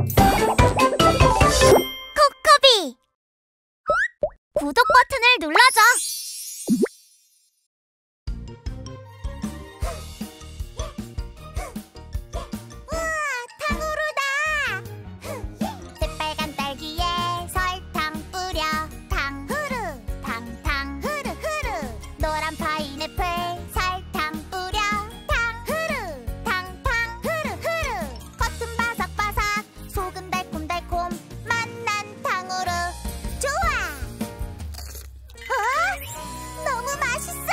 코코비! 구독 버튼을 눌러줘! 우와, 탕후루다! 새빨간 딸기에 설탕 뿌려 탕후루, 탕탕후루 후루. 노란 파인애플 설탕 뿌려 탕후루, 탕탕후루 후루. 겉은 바삭바삭 속은 달콤달콤 맛난 탕후루. 좋아! 너무 맛있어!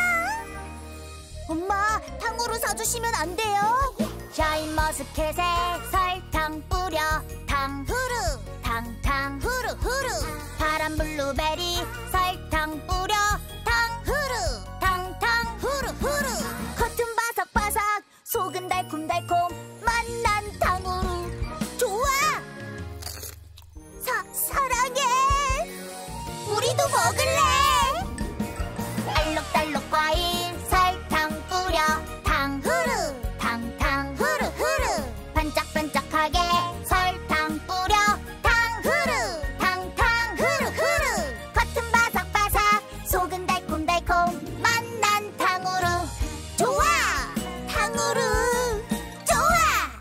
엄마, 탕후루 사주시면 안 돼요? 샤인머스켓에 설탕 뿌려 탕후루, 탕탕후루 후루. 파란 블루베리 설탕 뿌려 탕후루, 탕탕후루 후루. 겉은 바삭바삭 속은 달콤달콤 맛난 탕후루. 좋아! 사랑해! 우리도 먹을래! 알록달록 과일 설탕 뿌려 탕후루, 탕탕후루 후루. 반짝반짝하게 설탕 뿌려 탕후루, 탕탕후루 후루. 겉은 바삭바삭 속은 달콤달콤 맛난 탕후루. 좋아! 탕후루 좋아!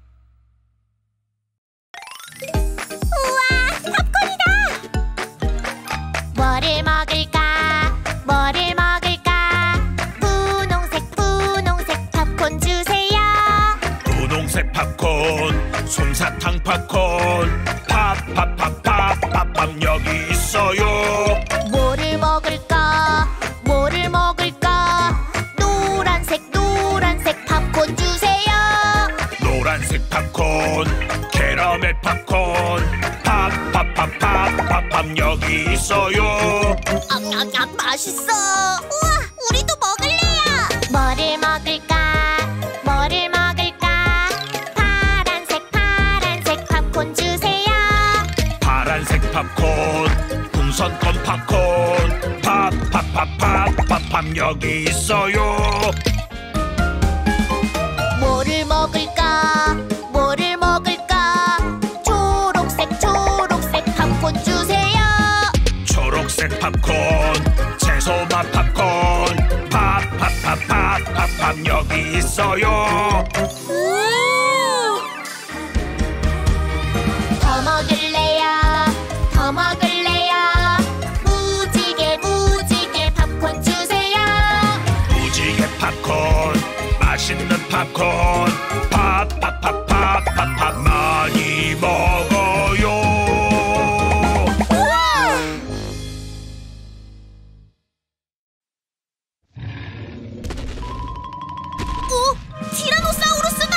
우와, 팝콘이다! 뭐를 먹을까? 뭐를 먹을까? 분홍색 분홍색 팝콘 주세요. 분홍색 팝콘, 솜사탕 팝콘. 팝팝팝팝팝팝 여기 있어요. 뭐를 먹을까? 뭐를 먹을까? 노란색 노란색 팝콘 주세요. 노란색 팝콘, 캐러멜 팝콘. 팝팝팝팝팝팝 여기 있어요. 앙앙앙 맛있어. 우와, 우리도 먹을래요. 뭐를 먹을까? 뭐를 먹을까? 파란색 파란색 팝콘 주세요. 파란색 팝콘, 풍선껌 팝콘. 팝팝팝팝팝팝 여기 있어요. 뭐를 먹을까? 뭐를 먹을까? 초록색 초록색 팝콘 주세요. 초록색 팝콘, 채소맛 팝콘. 팝팝팝팝팝팝 여기 있어요. 더 먹을래요? 더 먹을래요? 무지개 무지개 팝콘 주세요. 무지개 팝콘, 맛있는 팝콘. 팝팝팝팝팝팝 많이 먹어요. 티라노사우루스다!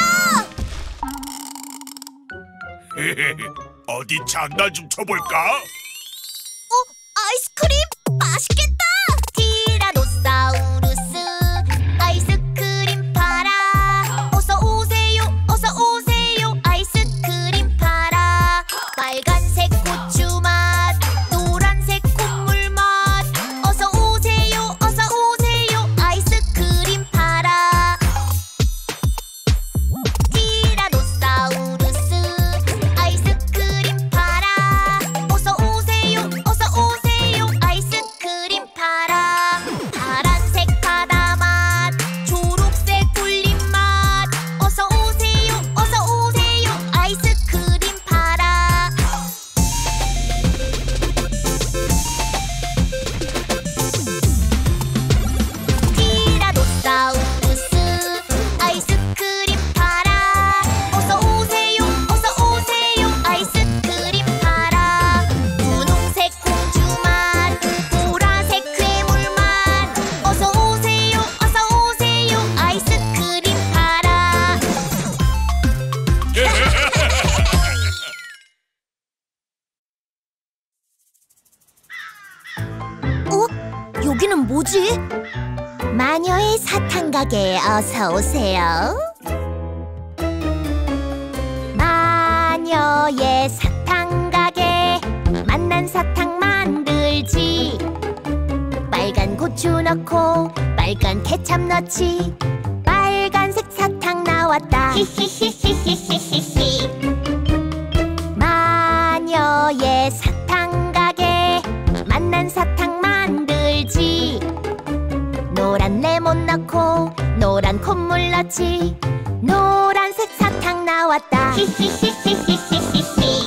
어디 장난 좀 쳐볼까? 아이스크림 맛있겠다! 티라노사우루스 아이스크림 팔아. 어서 오세요 어서 오세요 아이스크림 팔아. 빨간색 고추 맛 노란색 콧물 맛. 어서 오세요 아이스크림 팔아. 티라노사우루스 아이스크림 팔아. 어서 오세요 아이스크림 팔아. 파란색 바다 맛 초록색 굴림 맛. 어서 오세요 아이스크림 팔아. 티라노사우루스 아이스크림 팔아. 어서 오세요 아이스크림 팔아. 분홍색 공주 맛 보라색 괴물 맛. 어서 오세요 아이스크림 팔아. 여기는 뭐지? 마녀의 사탕 가게에 어서 오세요. 마녀의 사탕 가게 맛난 사탕 만들지. 빨간 고추 넣고 빨간 케찹 넣지. 빨간색 사탕 나왔다. 히히히히히히히. 콧물 넣지. 노란색 사탕 나왔다. 히히히히히히히히.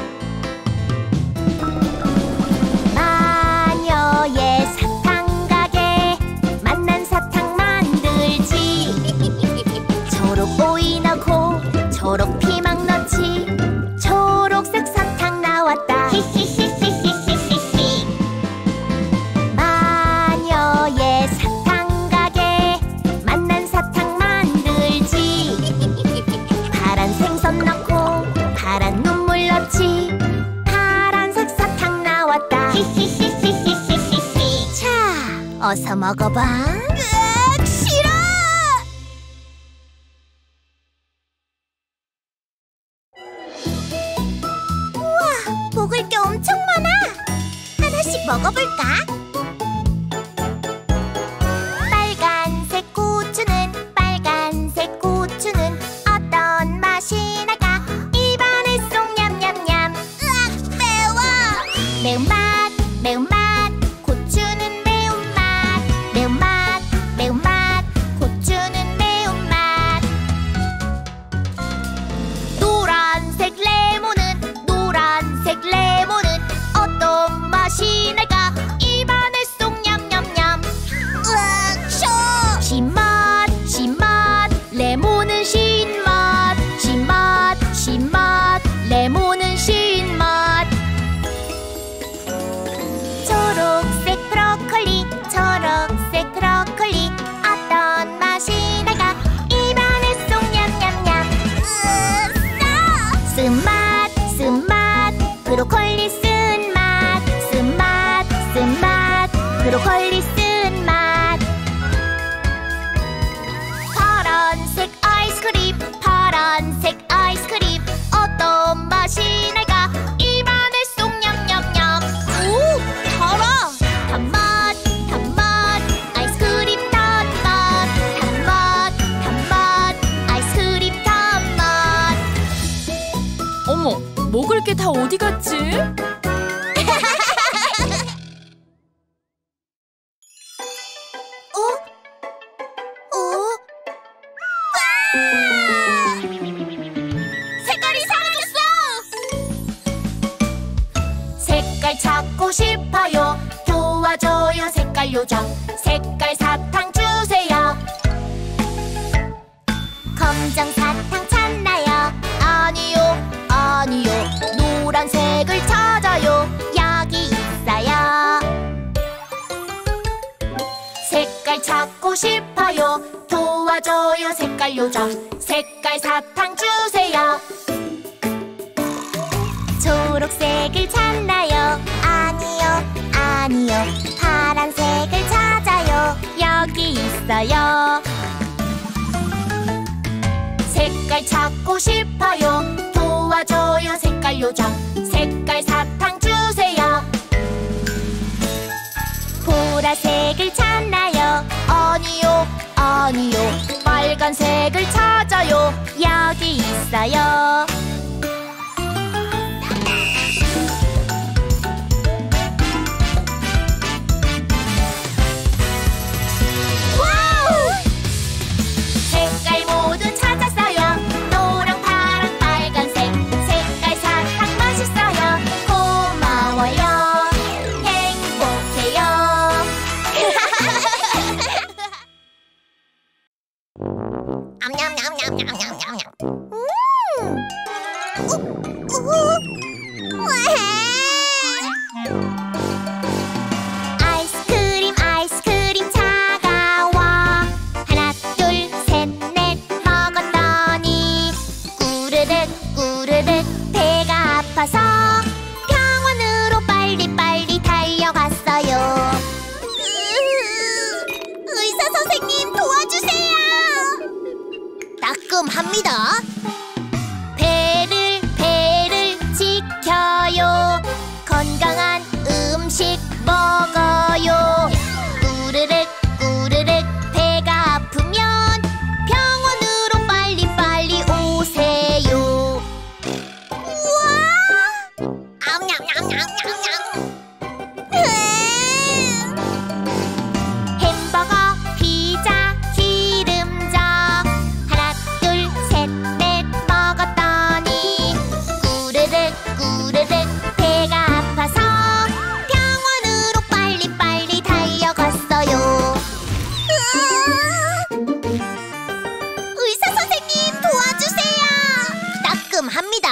마녀의 사탕 가게 맛난 사탕 만들지. 초록 오이 넣고 초록 피망 넣지. 초록색 사탕 나왔다. 히히히히히히히. 마녀의 사탕 가게 맛난 사탕 만들지. 파란 생선 넣고 파란 눈물 넣지. 파란색 사탕 나왔다. 히히히히히히히. 자, 어서 먹어봐. 으악, 싫어! 우와, 먹을 게 엄청 많아. 하나씩 먹어볼까? 빨간색 고추는 어떤 맛이 날까? 입안에 쏙 냠냠냠. 으악, 매워. 매운맛 고추는 매운맛. 매운맛 고추는 매운맛. 노란색 레몬은 어떤 맛이 날까? 입안에 쏙 냠냠냠. 으악, 쇼. 신맛 레몬은 신맛. 신맛 레몬은 신맛. 초록색 브로콜리 어떤 맛이 날까? 입안에 쏙 냠냠냠. 쓴맛 브로콜리 쓴맛. 쓴맛 브로콜리 쓴맛. 파란색 아이스크림 어떤 맛이 날까? 입안에 쏙 냠냠냠. 오, 달아. 단맛 아이스크림 단맛. 단맛 아이스크림 단맛. 어머, 먹을 게 다 어디 갔지? 색깔이 사라졌어! 색깔 찾고 싶어요. 도와줘요 색깔 요정. 색깔 사탕 주세요. 검정 사탕 찾나요? 아니요. 노란색을 찾아요. 여기 있어요. 색깔 찾고 싶어요. 도와줘요 색깔 요정. 색깔 사탕 주세요. 초록색을 찾나요? 아니요. 파란색을 찾아요. 여기 있어요. 색깔 찾고 싶어요. 도와줘요 색깔 요정. 색깔 사탕 주세요. 보라색을 찾나요? 아니요. 빨간색을 찾아요. 여기 있어요. 와우! 색깔 모두 찾았어요. 노랑, 파랑, 빨간색. 색깔 사탕 맛있어요. 고마워요. 행복해요. 아이스크림 차가워. 하나 둘 셋 넷 먹었더니 꾸르륵 배가 아파서 병원으로 빨리 달려갔어요. 의사 선생님 도와주세요. 따끔합니다. 배를 지켜요. 건강한 음식 먹어요. 꾸르륵 배가 아프면 병원으로 빨리 오세요. 우와! 햄버거, 피자, 기름전 합니다.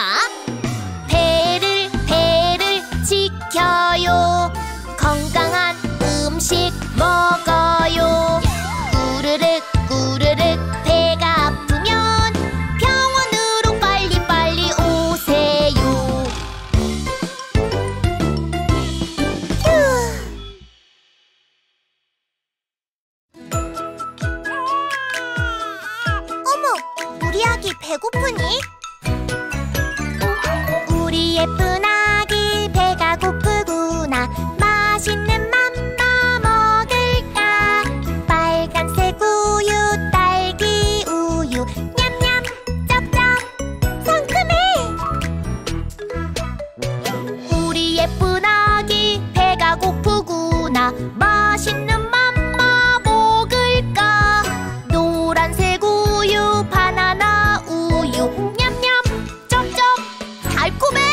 배를 지켜요. 건강한 음식 먹어요. 꾸르륵 꾸르륵 배가 아프면 병원으로 빨리빨리 오세요. 휴. 어머, 우리 아기 배고프니? 우리 예쁜 아기 배가 고프구나. 맛있는 맘마 먹을까? 빨간색 우유, 딸기 우유, 냠냠, 쩝쩝, 상큼해. 우리 예쁜 아기 배가 고프구나. 맛있는 맘마 먹을까? 노란색 우유, 바나나 우유, 냠냠, 쩝쩝, 달콤해.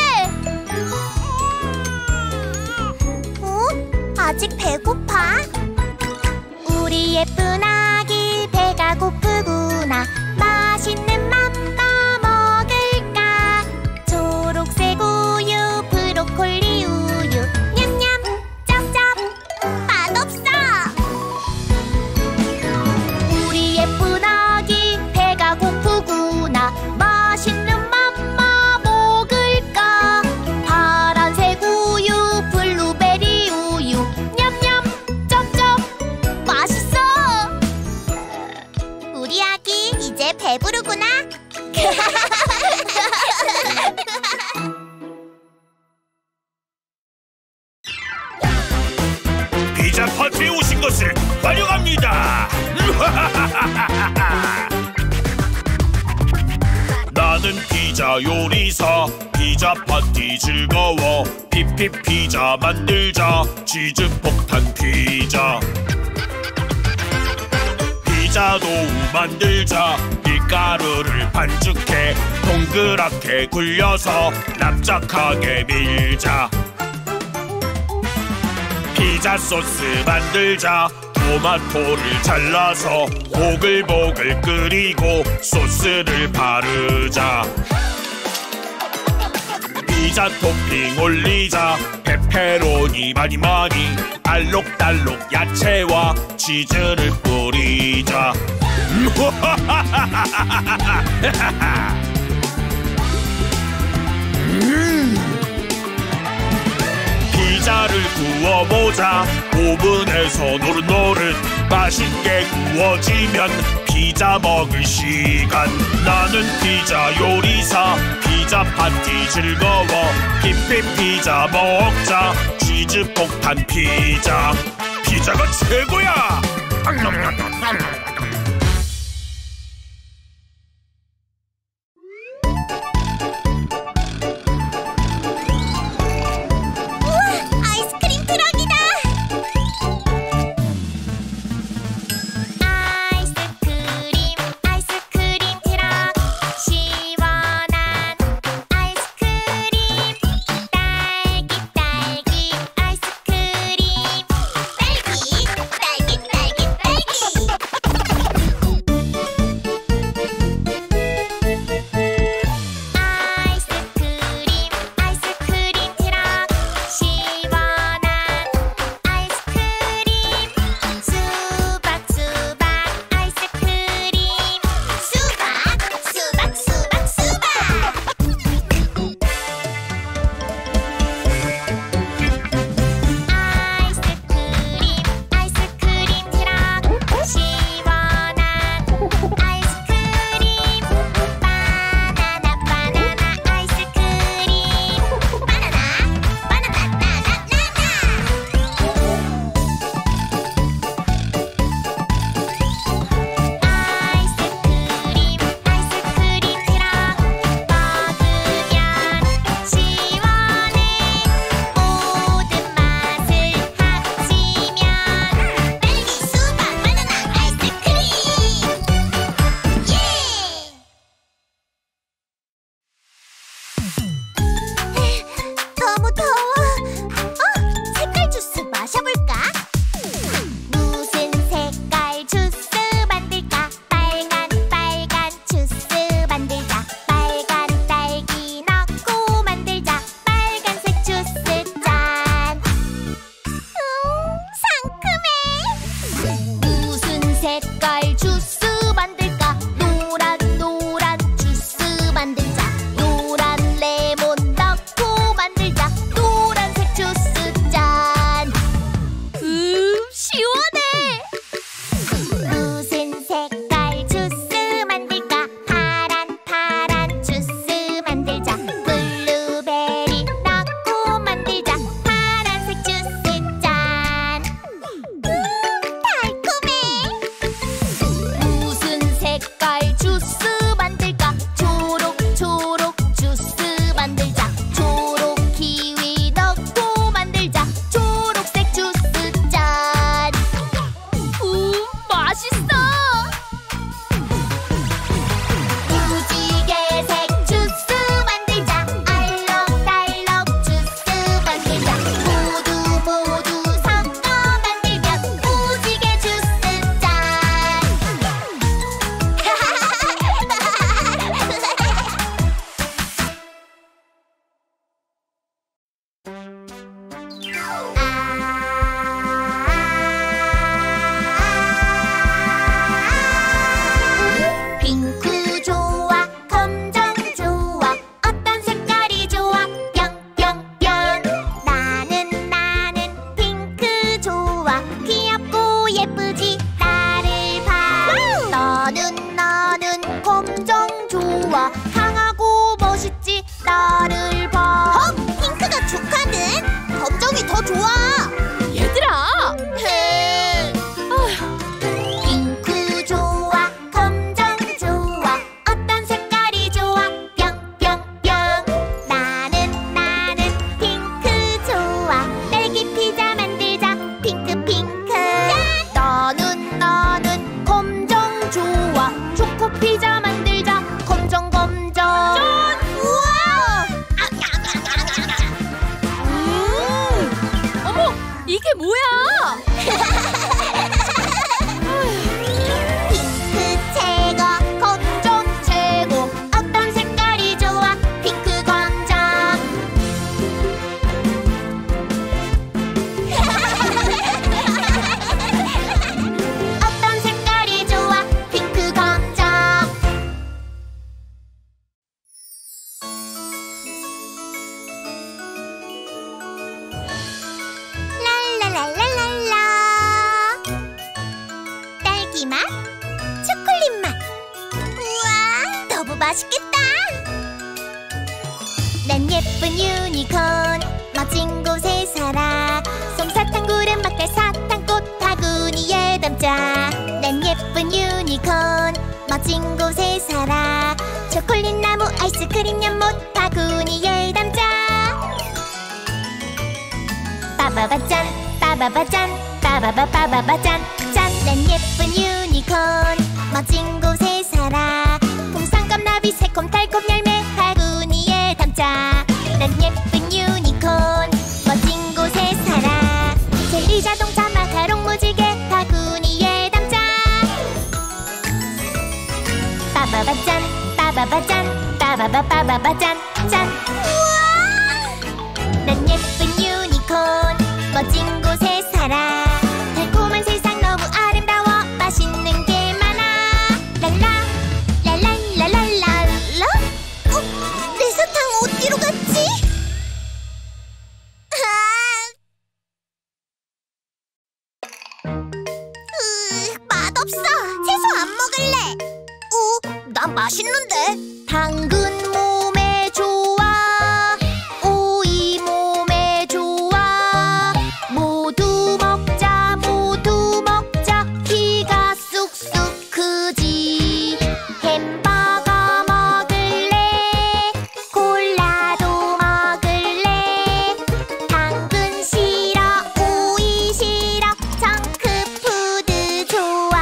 아직 배고파? 우리 예쁜 아기 배가 고프구나. 맛있는 맘마 먹을까? 초록색 우유, 브로콜리 우유, 냠냠, 쩝쩝, 맛없어. 우리 예쁜 아기 배가 고프구나. 맛있는 맘마 먹을까? 파란색 우유, 블루베리 우유, 냠냠, 쩝쩝, 맛있어. 우리 아기 이제 배부르구나. 피자 파티에 오신 것을 환영합니다. 나는 피자 요리사. 피자 파티 즐거워. 피피 피자 만들자. 치즈 폭탄 피자. 피자 도우 만들자. 밀가루를 반죽해 동그랗게 굴려서 납작하게 밀자. 피자 소스 만들자. 토마토를 잘라서 보글보글 끓이고 소스를 바르자. 피자 토핑 올리자. 페페로니 많이 많이. 알록달록 야채와 치즈를 뿌리자. 피자를 구워보자. 오븐에서 노릇노릇 맛있게 구워지면 피자 먹을 시간. 나는 피자 요리사. 피자 파티 즐거워. 피피 피자 먹자. 치즈 폭탄 피자. 피자가 최고야. 아이스크림 트럭이다. 아이스크림 트럭. 시원한 아이스크림. 딸기 아이스크림. 딸기. 난 예쁜 유니콘 멋진 곳에 살아. 솜사탕 구름 막대 사탕꽃 바구니에 담자. 난 예쁜 유니콘 멋진 곳에 살아. 초콜릿 나무 아이스크림 연못 바구니에 담자. 빠바바짠 빠바바짠 빠바바바바바짠 짠. 난 예쁜 유니콘 멋진 곳에 살아. 풍선껌 나비 새콤달콤 열매 바구니에 담자. 난 예쁜 유니콘 멋진 곳에 살아. 젤리 자동차 마카롱 무지개 바구니에 담자. 빠바바짠 빠바바짠 빠바바바바짠 짠. 우와! 난 예쁜 유니콘 멋진 곳에 살아. 달콤한 세상 너무 아름다워 맛있는 게 많아. 랄라 랄랄랄랄랄라. 내 사탕 어디로 갔지? 맛없어. 채소 안 먹을래. 난 맛있는데. 당근 몸에 좋아. 오이 몸에 좋아. 모두 먹자 모두 먹자. 키가 쑥쑥 크지. 햄버거 먹을래. 콜라도 먹을래. 당근 싫어 오이 싫어. 정크푸드 좋아.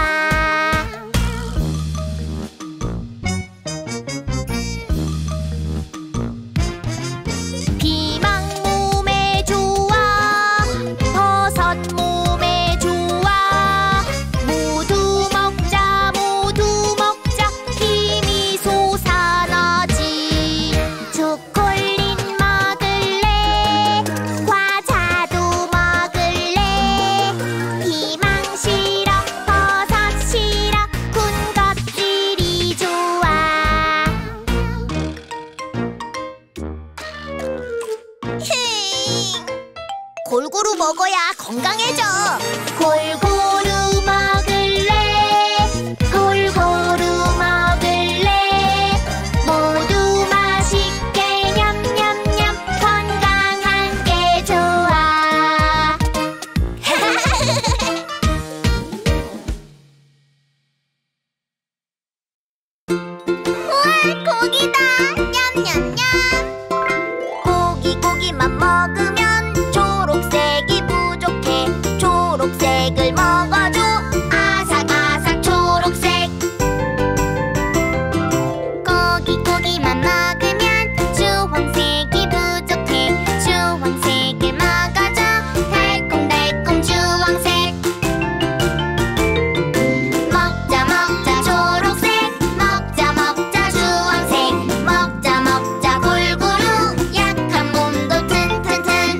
피망 몸에 좋아. 버섯 몸에 좋아. 모두 먹자 모두 먹자. 힘이 솟아나지. 초콜릿 먹을래. 과자도 먹을래. 피망 싫어 버섯 싫어. 군것질이 좋아. 골고루 먹어야 건강해져. 골고루 먹을래. 골고루 먹을래. 모두 맛있게 냠냠냠. 건강한 게 좋아. 우와, 고기다. 냠냠냠. 고기만 먹으면 초록색이 부족해. 초록색을 먹어줘. 아삭아삭 초록색. 고기만 먹으면 주황색이 부족해. 주황색을 먹어줘. 달콤달콤 주황색. 먹자 먹자 초록색. 먹자 먹자 주황색. 먹자 먹자 골고루. 약한 몸도 튼튼튼.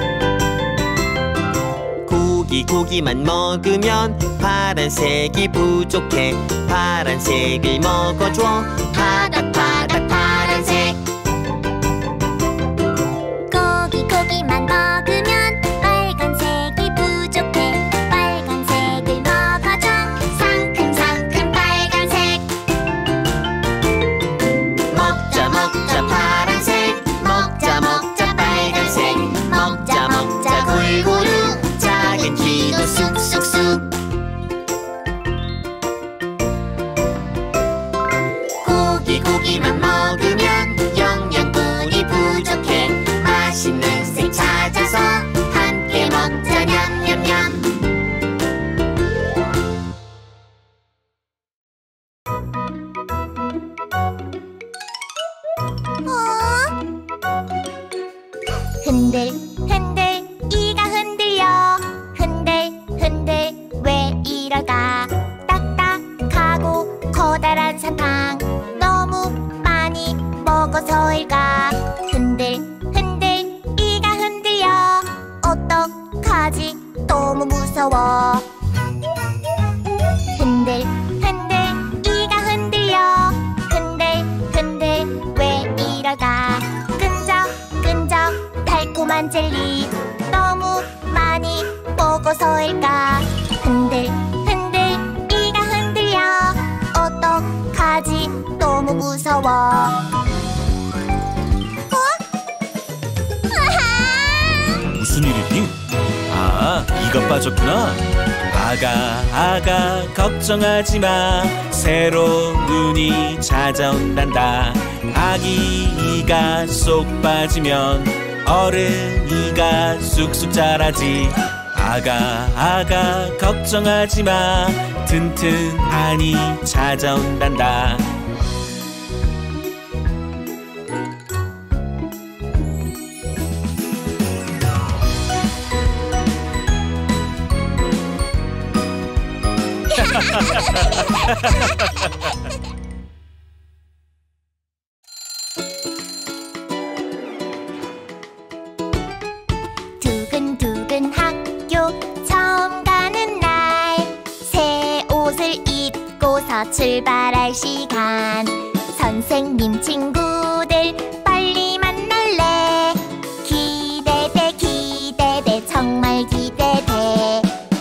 고기만 먹으면 파란색이 부족해. 파란색을 먹어줘. 파닥파닥 파란색. 고기만 먹으면 빨간색이 부족해. 빨간색을 먹어줘. 상큼상큼 빨간색. 먹자 먹자 파란색. 먹자 먹자 빨간색. 먹자 먹자 골고루. 작은 키도 쑥쑥쑥. 고기만 먹으면 영양분이 부족해. 맛있는 색 찾아서 함께 먹자 냠냠냠. 흔들 흔들 이가 흔들려. 흔들 흔들 왜 이럴까. 딱딱하고 커다란 사탕 너무 많이 먹어서일까. 흔들 흔들 이가 흔들려. 어떡하지 너무 무서워. 흔들 흔들 이가 흔들려. 흔들 흔들 왜 이럴까. 끈적끈적 달콤한 젤리 너무 많이 먹어서일까. 흔들 흔들 이가 흔들려. 어떡하지 너무 무서워. 빠졌구나. 아가 걱정하지 마. 새로운 눈이 찾아온단다. 아기가 쏙 빠지면 어른이가 쑥쑥 자라지. 아가 걱정하지 마. 튼튼하니 찾아온단다. 두근두근 학교 처음 가는 날, 새 옷을 입고서 출발할 시간. 선생님 친구들 빨리 만날래. 기대돼 정말 기대돼.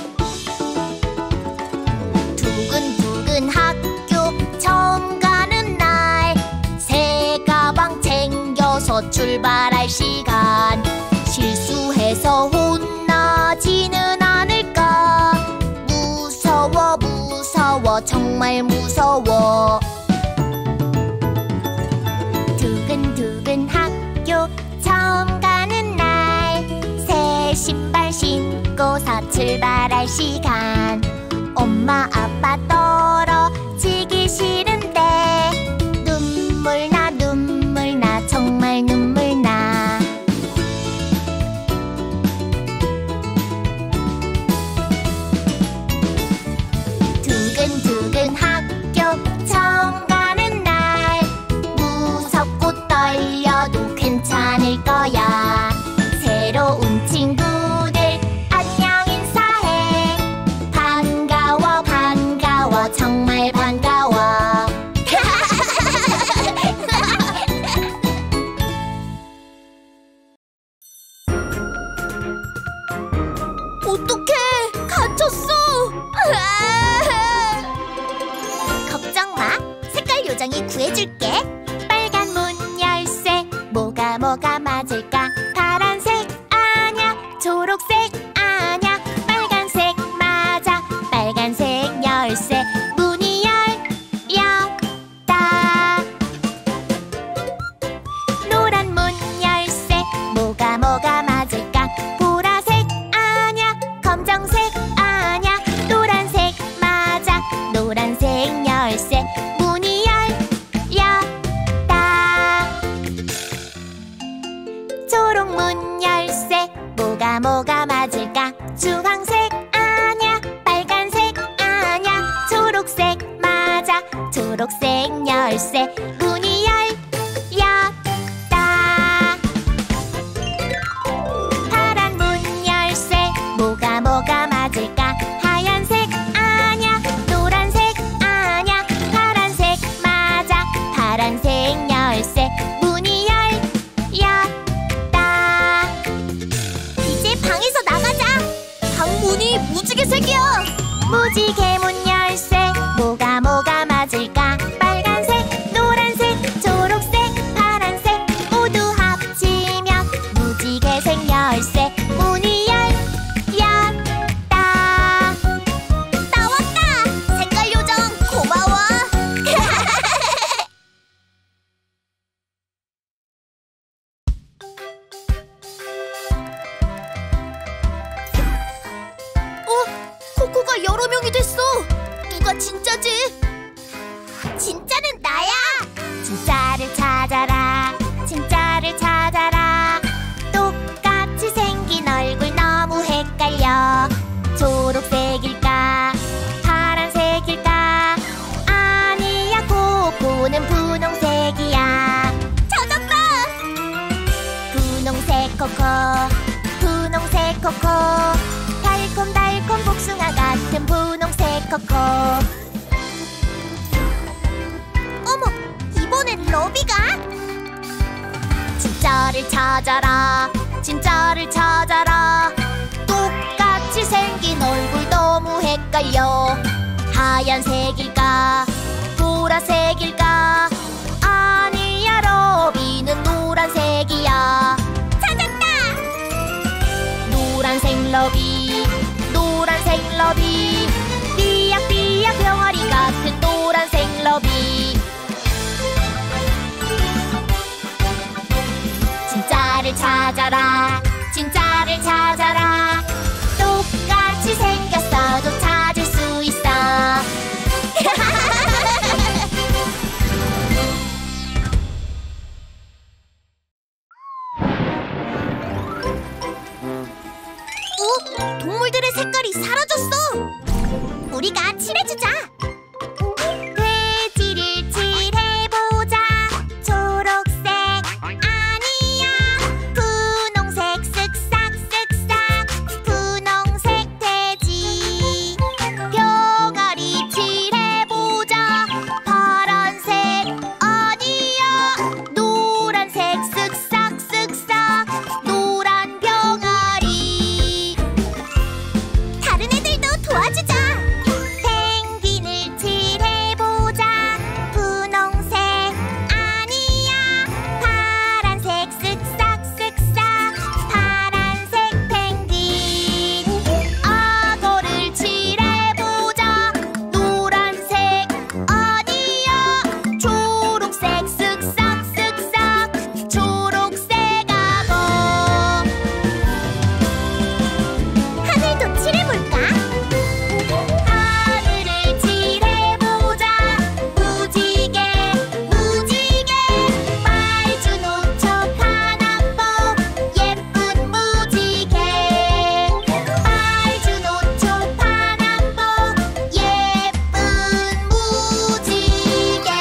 두근두근 학교 처음 가는 날, 새 가방 챙겨서 출발할 시간. 실수해서 혼나지는 않을까. 무서워 정말 무서워. 두근두근 학교 처음 가는 날, 새 신발 신고서 출발할 시간. 엄마 아빠 떨어지기 싫은데 눈물 나 정말 눈물 나. 두근두근 학교 처음 가는 날, 무섭고 떨려도 괜찮을 거야. 새로운 친구들 안녕 인사해. 반가워 정말 반가워. 어떡해, 갇혔어. 걱정 마, 색깔 요정이 구해줄게. 빨간 문 열쇠, 뭐가 맞을까? 파란색 아냐, 초록색 아냐, 빨간색 맞아. 빨간색 열쇠, 문이 열렸다. 노란 문 열쇠, 뭐가 맞을까? 보라색 아냐, 검정색 아냐, 노란색 맞아. 노란색 열쇠, 문이 열렸다. 초록 문 열쇠, 뭐가 맞을까? 주황색 아냐, 빨간색 아냐, 초록색 맞아. 초록색 열쇠, 문이 열렸다. 파란 문 열쇠, 뭐가 맞을까? 하얀색 아냐, 노란색 아냐, 파란색 맞아. 파란색 열쇠, 문이 열렸다. 이제 방에서 나가자. 방 문이 무지개색이야. 무지개 문 열쇠, 뭐가 맞을까? 빨간색, 노란색, 초록색, 파란색 모두 합치면 무지개색 열쇠, 문이 열렸다. 나왔다. 색깔 요정 고마워. 코코가 여러 명이 됐어. 누가 진짜지? 진짜는 나야. 진짜를 찾아라. 진짜를 찾아라. 똑같이 생긴 얼굴 너무 헷갈려. 초록색일까? 파란색일까? 아니야, 코코는 분홍색이야. 찾았다. 분홍색 코코, 분홍색 코코, 달콤달콤 복숭아 같은 분홍색 코코. 어머, 이번엔 러비가? 진짜를 찾아라. 진짜를 찾아라. 똑같이 생긴 얼굴 너무 헷갈려. 하얀색일까? 보라색일까? 아니야, 러비는 노란색이야. 찾았다. 노란색 러비, 찾아라. 진짜를 찾아라. 똑같이 생겼어도 찾을 수 있어. 동물들의 색깔이 사라졌어. 우리가 칠해주자. 돼지를 칠해보자. 초록색 아니야. 분홍색 쓱싹쓱싹. 분홍색 돼지. 병아리 칠해보자. 파란색 아니야. 노란색 쓱싹쓱싹. 노란 병아리. 다른 애들도 도와주자. 펭귄을 칠해보자. 분홍색 아니야. 파란색 쓱싹쓱싹. 파란색 펭귄. 악어를 칠해보자. 노란색 아니야. 초록색 쓱싹쓱싹. 초록색 악어. 하늘도 칠해볼까? 하늘을 칠해보자. 무지개 무지개. 빨주노초 파남보. 예쁜 무지개. 빨주노초 파남보. 예쁜 무지개.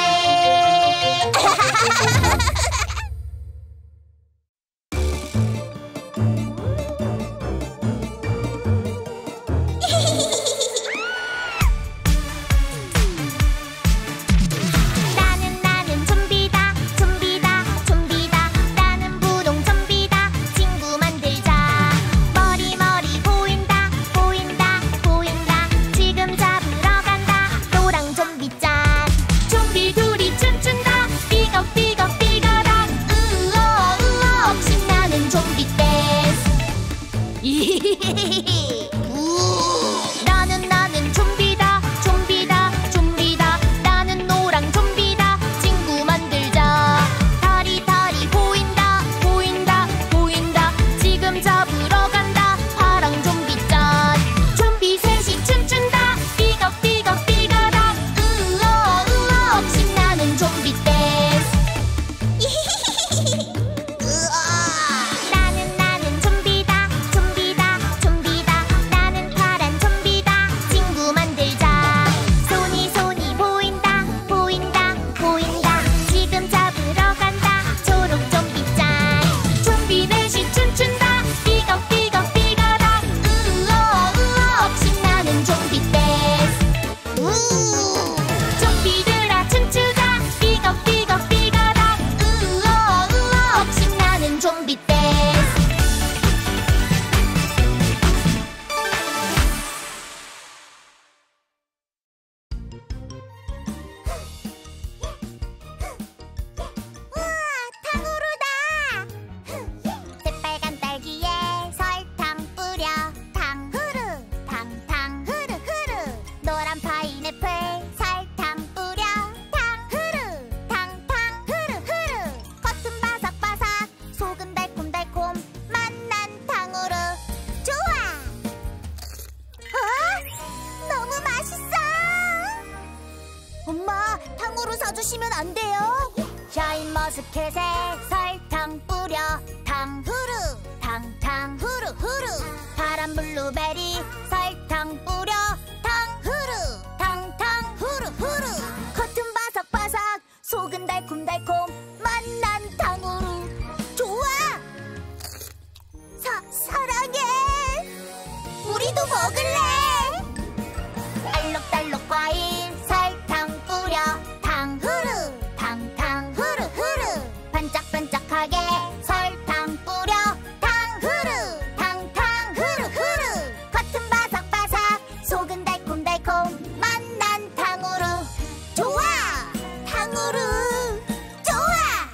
나는 좀비다. 좀비다. 좀비다. 나는 분홍 좀비다. 친구 만들자. 머리 보인다. 보인다. 보인다. 지금 잡으러 간다. 노랑 좀비 짠. 좀비 둘이 춤춘다. 삐걱 삐걱. 으억 신나는 좀비 댄스. 나는 좀비다. 좀비다. 좀비다. 나는 노랑 좀비다. 친구 만들자. 다리 보인다. 보인다. 보인다. 지금 잡으러 간다. 파랑 좀비 짠. 좀비 셋이 춤춘다. 삐걱 삐걱. 으억 신나는 좀비 댄스. 나는 좀비다. 좀비다. 좀비다. 나는 파란 좀비다. 친구 만들자. 손이 보인다. 보인다. 보인다. 지금 잡으러 간다. 초록 좀비 짠. 좀비 넷이 춤춘다. 삐걱 삐걱. 으억 신나는 좀비 댄스. 좀비들아 춤추자. 삐걱 삐걱. 으억 신나는 좀비 댄스. 우와, 탕후루다. 새빨간 딸기에 설탕 뿌려. 탕후루. 탕후루. 노란 파인애플 설탕 뿌려. 탕후루. 탕후루. 겉은 바삭바삭. 속은 달콤달콤. 맛난 탕후루. 좋아. 너무 맛있어. 엄마, 탕후루 사주시면 안 돼요? 샤인머스켓에 설탕 뿌려. 탕후루. 탕후루. 파란 블루베리 설탕 뿌려. 탕후루. 탕후루. 겉은 바삭바삭. 속은 달콤달콤. 맛난 탕후루. 좋아. 사랑해. 우리도 먹을래. 알록달록 과일 설탕 뿌려. 탕후루. 탕후루. 반짝반짝하게 설탕 뿌려. 탕후루. 겉은 바삭바삭. 속은 달콤달콤. 맛난 탕후루. 좋아. 탕후루. 좋아.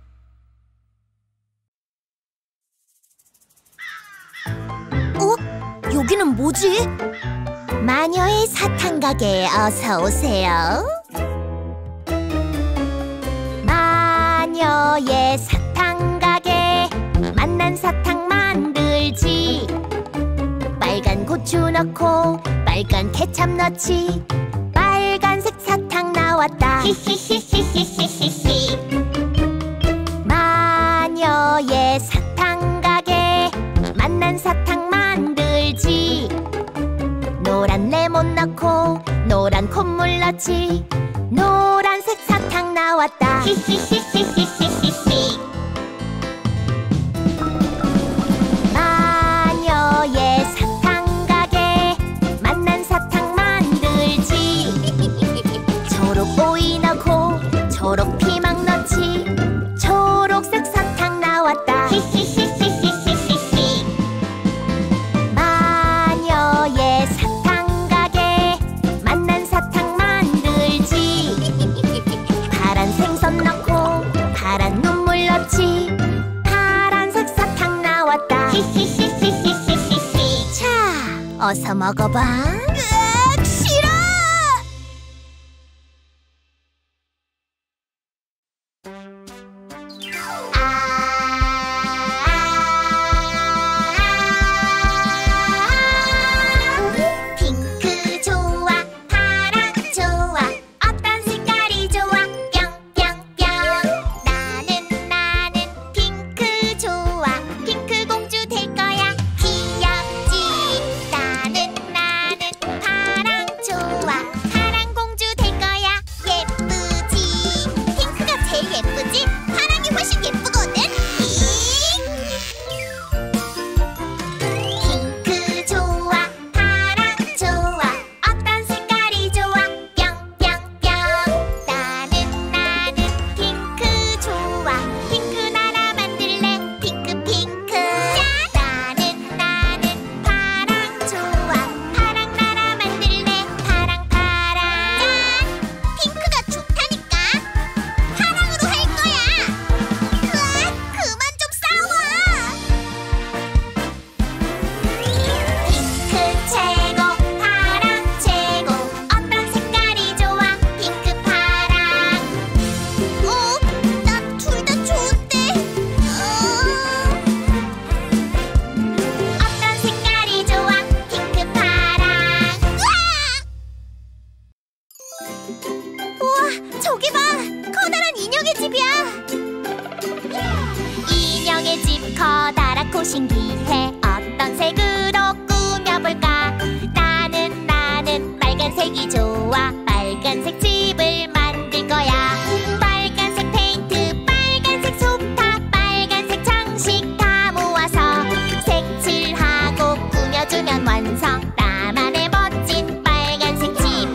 여기는 뭐지? 마녀의 사탕 가게에 어서 오세요. 마녀의 사탕 가게 만나 맛난 사탕 만들지. 빨간 고추 넣고 빨간 케첩 넣지. 빨간색 사탕 나왔다. 히히히히히히히. 마녀의 사탕 가게 맛난 사탕 만들지. 노란 레몬 넣고 노란 콧물 넣지. 노란색 사탕 나왔다. 히히히히히히히. 마녀의 사탕 가게 맛난 사탕 만들지. 초록 오이 넣고 초록 피망 넣지. 초록색 사탕 나왔다. 히히히히히히히. 마녀의 사탕 가게 맛난 사탕 만들지. 파란 생선 넣고 파란 눈물 넣지. 파란색 사탕 나왔다. 히히히히히히히. 자, 어서 먹어봐. 으악, 싫어! 핑크 좋아, 파랑 좋아, 어떤 색깔이 좋아? 뿅뿅뿅. 나는 핑크 좋아. 핑크 공주 될 거야. 귀엽지. 나는 파랑 좋아. 파랑 공주 될 거야. 예쁘지. 핑크가 제일 예쁘지? 파랑이 훨씬 예쁘거든. 핑크 좋아, 파랑 좋아, 어떤 색깔이 좋아? 뿅뿅뿅. 나는 핑크 좋아. 핑크 나라 만들래. 핑크. 나는 파랑 좋아. 파랑 나라 만들래. 파랑. 핑크가 좋다니까. 파랑으로 할 거야. 으악, 그만 좀 싸워. 핑크 최고, 파랑 최고, 어떤 색깔이 좋아? 핑크, 파랑. 나 둘 다 좋은데. 어떤 색깔이 좋아? 핑크, 파랑. 우와, 저기 봐. 커다란 인형의 집이야. 인형의 집 커다랗고 신기해. 어떤 색으로 꾸며볼까? 나는 빨간색이 좋아. 빨간색 집을 만들 거야. 빨간색 페인트, 빨간색 소파, 빨간색 장식 다 모아서 색칠하고 꾸며주면 완성. 나만의 멋진 빨간색 집.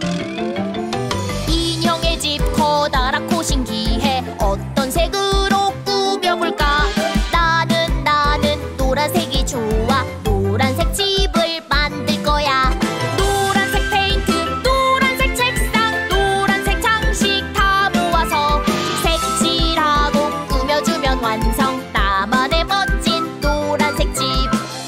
인형의 집 커다랗고 신기해. 어떤 색으로 꾸며볼까? 나는 노란색이 좋아. 노란색 집을 만들 거야. 노란색 페인트, 노란색 책상, 노란색 장식 다 모아서 색칠하고 꾸며주면 완성. 나만의 멋진 노란색 집.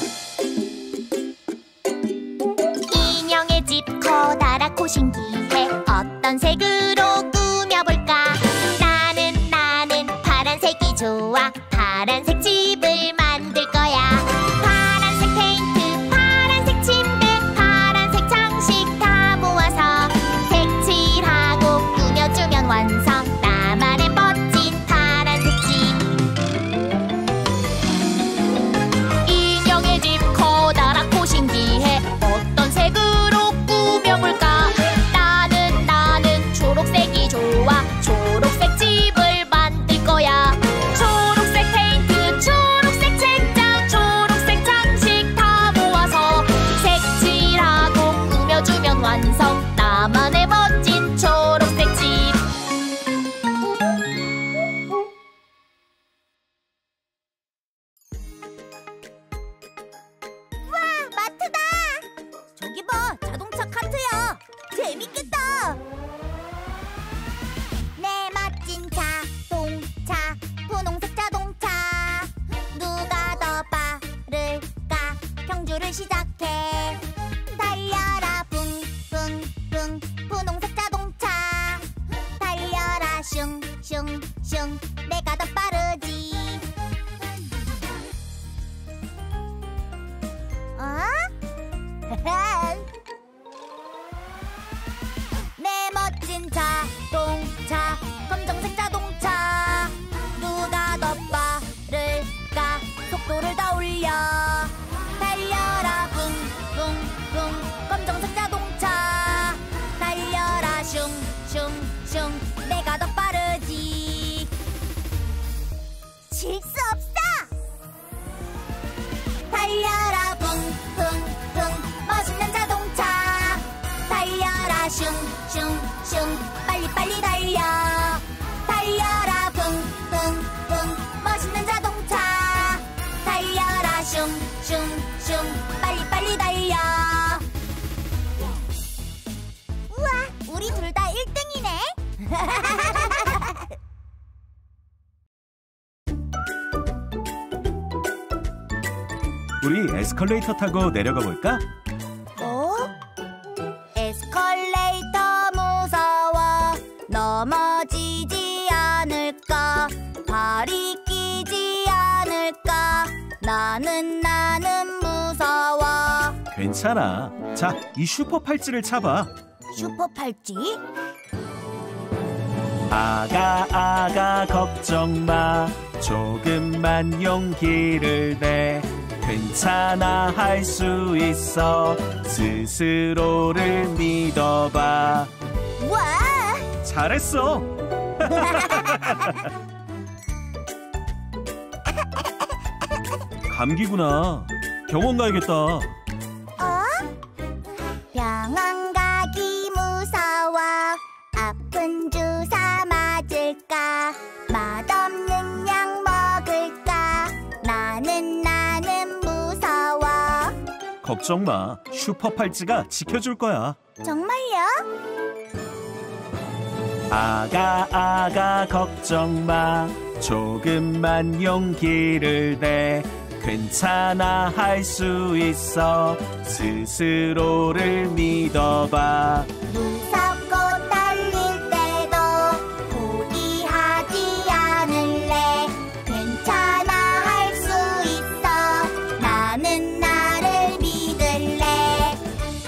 인형의 집 커다랗고 신기해. 어떤 색으로 꾸며볼까? 나는 파란색이 좋아. 파란색 집을 만들 거야. 파란색 페인트, 파란색 침대, 파란색 장식 다 모아서 색칠하고 꾸며주면 완성. 나만의 멋진 파란색 집. 인형의 집 커다랗고 신기해. 어떤 색으로 꾸며볼까? 나는 초록색이 좋아. 초록색 집을 만들 거야. 초록색 페인트, 수 없어. 달려라 붕붕붕 멋있는 자동차. 달려라 슝슝슝 빨리빨리 달려. 달려라 붕붕붕 멋있는 자동차. 달려라 슝슝슝 빨리빨리 달려. 우와, 우리 둘 다 1등이네. 우리 에스컬레이터 타고 내려가 볼까? 에스컬레이터 무서워. 넘어지지 않을까? 발이 끼지 않을까? 나는 무서워. 괜찮아. 자, 이 슈퍼 팔찌를 차봐. 슈퍼 팔찌? 아가 걱정 마. 조금만 용기를 내. 괜찮아, 할 수 있어. 스스로를 믿어봐. 와! 잘했어. 감기구나. 병원 가야겠다. 병원 가기 무서워. 아픈 주사 맞을까? 맛없는 약 먹을까? 나는 무서워. 걱정 마. 슈퍼 팔찌가 지켜줄 거야. 정말요? 아가 걱정 마. 조금만 용기를 내. 괜찮아, 할 수 있어. 스스로를 믿어봐. 무섭고 떨릴 때도 포기하지 않을래. 괜찮아, 할 수 있어. 나는 나를 믿을래.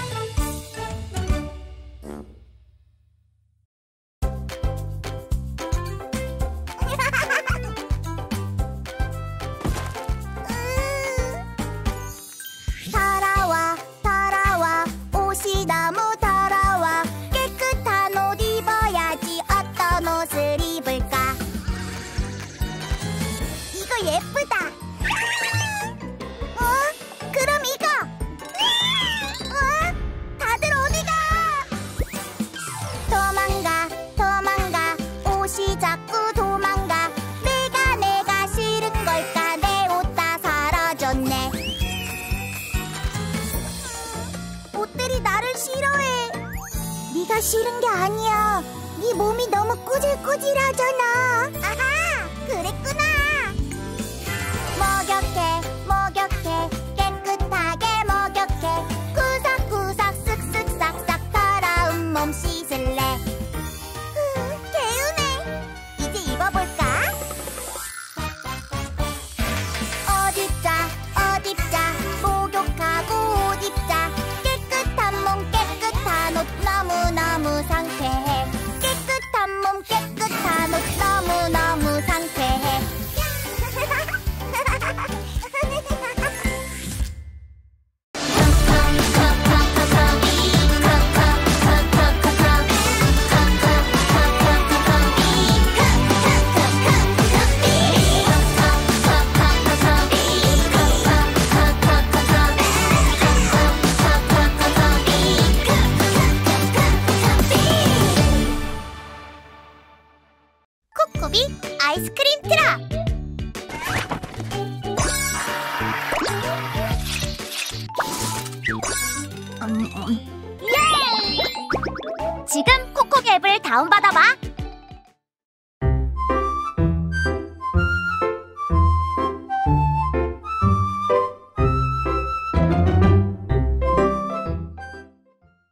더러워 옷이 너무 더러워. 깨끗한 옷 입어야지. 어떤 옷을 입을까? 이거 예쁘다. 그럼 이거. 다들 어디가? 도망가 옷이 자꾸 도망가. 내가 싫은 걸까? 내 옷 다 사라졌네. 옷들이 나를 싫어해. 네가 싫은 게 아니야. 네 몸이 너무 꾸질꾸질하잖아. 아하, 그랬구나. 목욕해 깨끗하게 목욕해. 구석구석 쓱쓱 싹싹 더러운 몸 씻을래. 개운해. 이제 입어볼까? 옷 입자. 목욕하고 옷 입자. 깨끗한 몸 깨끗한 옷 너무너무 상쾌해. 깨끗한 몸 깨끗한 옷 너무너무 상쾌해. 코코비 아이스크림 트럭. 지금 코코비 앱을 다운받아봐.